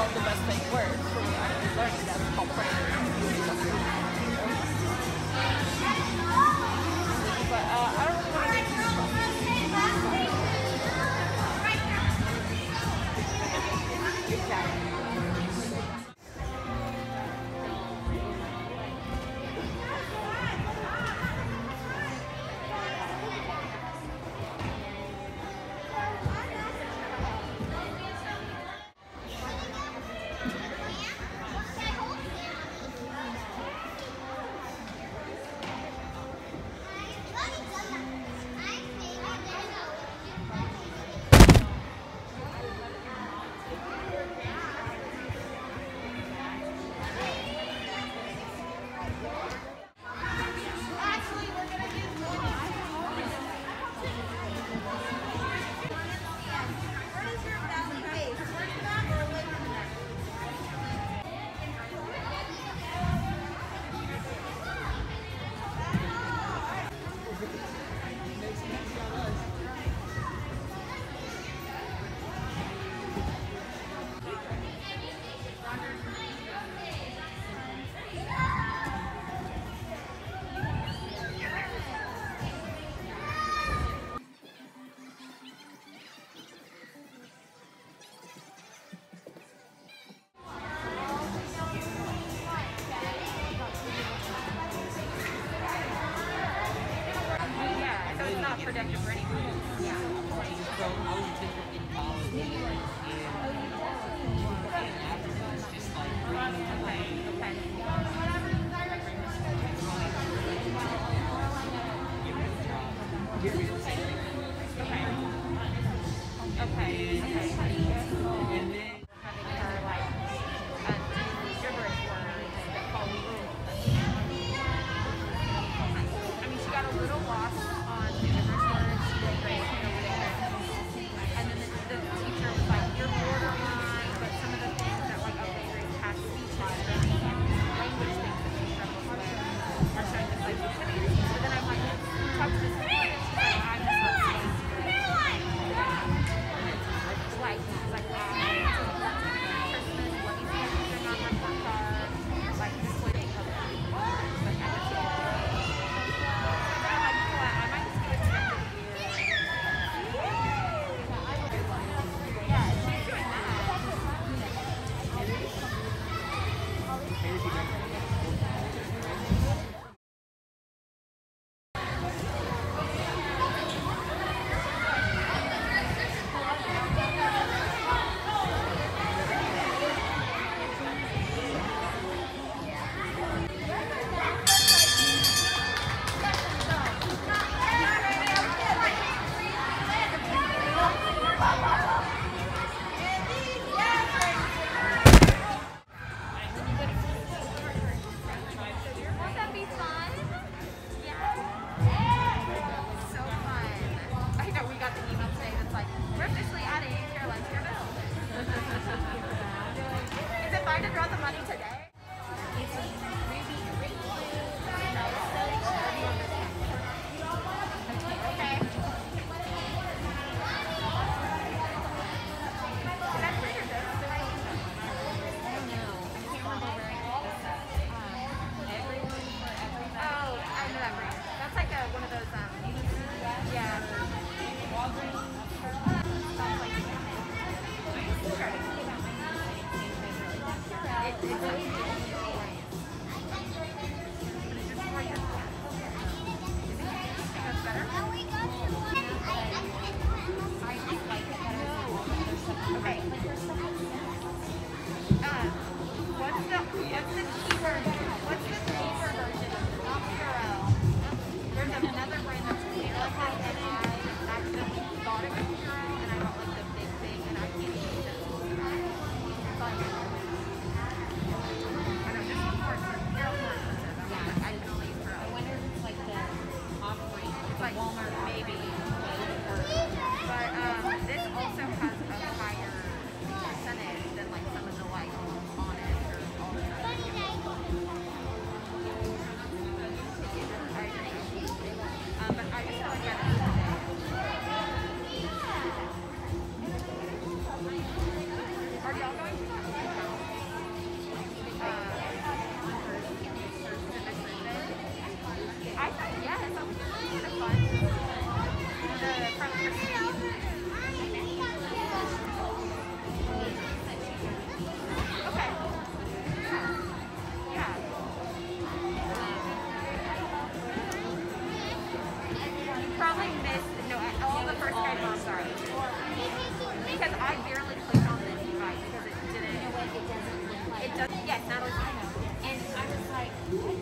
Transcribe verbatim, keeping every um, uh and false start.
what the best thing works for actually learning. That's called practice. But uh, I don't really want to get too stuck. Exactly. Productive for anyone. Yeah. So I was different in college and, and afterwards, just like reading and like, okay. Get rid of the same thing. Okay. Okay. Okay. And then having her like uh, do gibberish words that call me rude. I mean, she got a little lost on the gibberish words. She did great. And then the, the teacher was like, "You're borderline," but some of the things that like, okay, Grace has speech language things that she struggles with are showing this like activities. So then I'm like, talk to this parent. She's like, I'm just not saying like, she's like, wow, Christmas, let me see everything on my report card, like this way they cover it. Like, I just feel I'm like, you know what, I might just give it to them this year. Yeah, she's doing that. does, yes, Natalie Fino. And I was like, what?